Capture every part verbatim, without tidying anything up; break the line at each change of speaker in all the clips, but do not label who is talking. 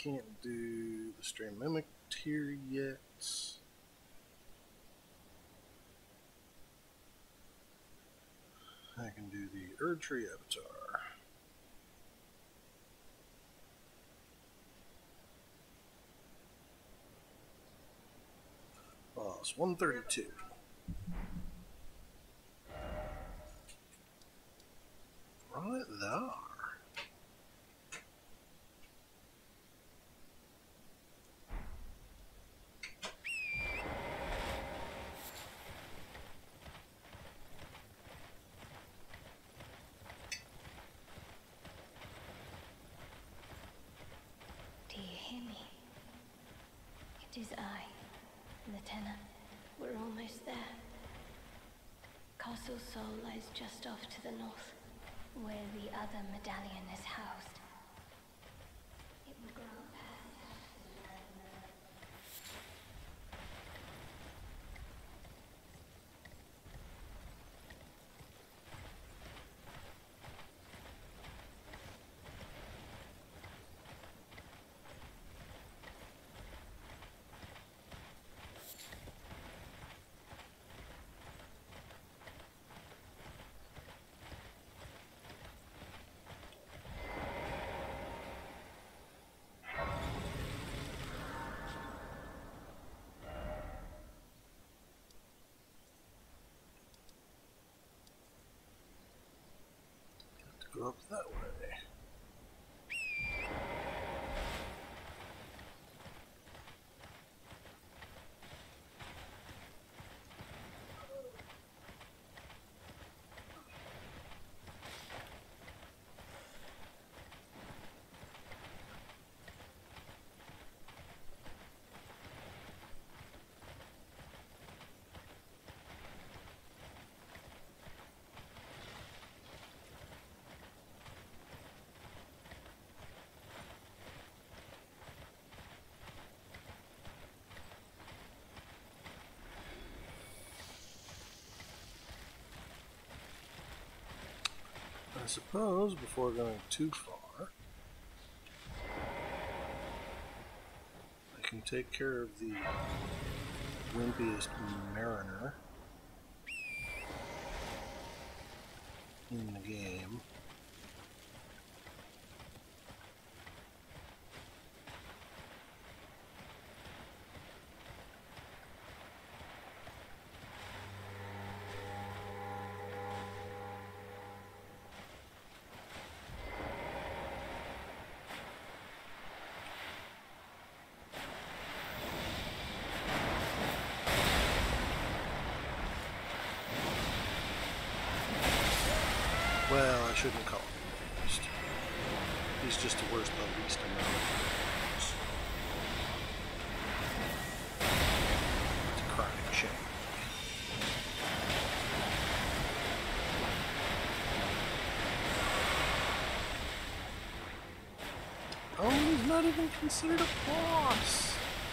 can't do the Stray Mimic tier yet. I can do the Erdtree avatar. Boss one thirty-two. Right there.
It is I, Lieutenant. We're almost there. Castle Sol lies just off to the north, where the other medallion is housed. It will grant
Go up that way. I suppose before going too far, I can take care of the wimpiest mariner in the game. Well, I shouldn't call him the worst. He's just the worst, the least amount of words. It's a crying shame. Oh, he's not even considered a boss.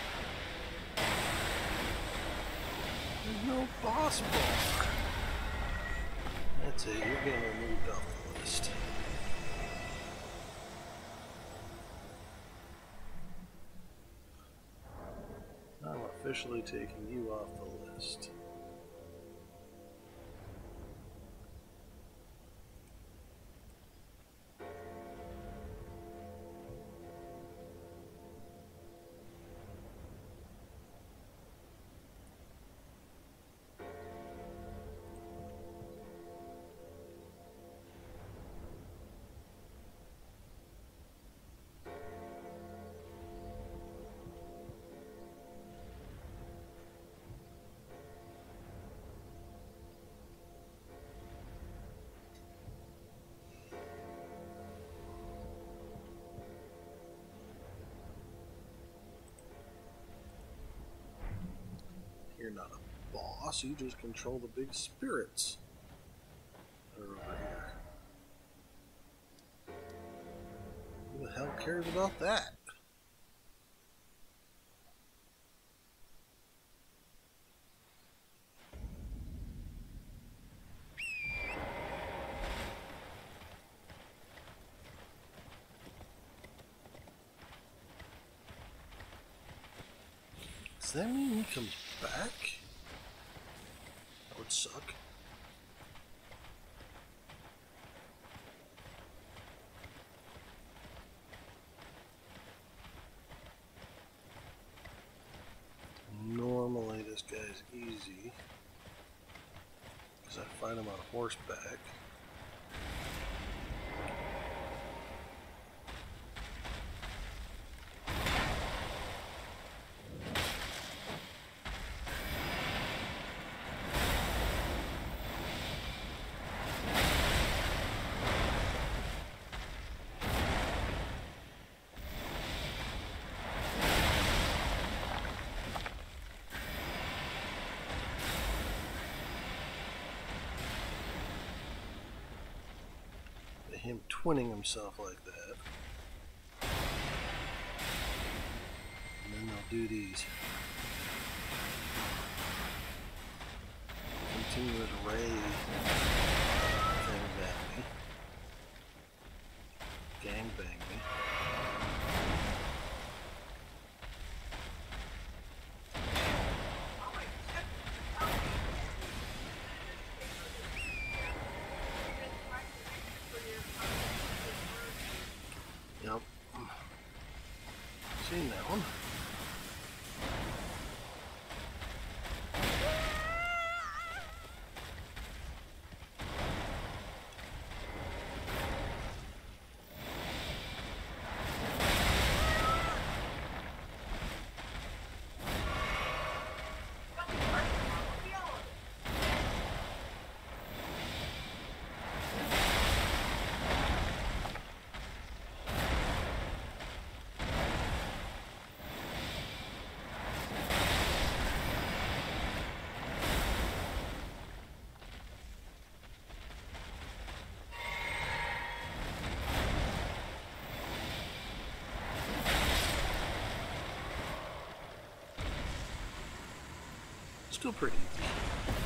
There's no boss bar. That's it, you're getting removed off the list. I'm officially taking you off the list. You're not a boss, you just control the big spirits that are over here. Who the hell cares about that? Does that mean he comes back? That would suck. Normally this guy's easy because I find him on horseback. Him twinning himself like that. And then they'll do these continuous ray things at me. Gangbang me. Yep. Seen that one. Still pretty easy.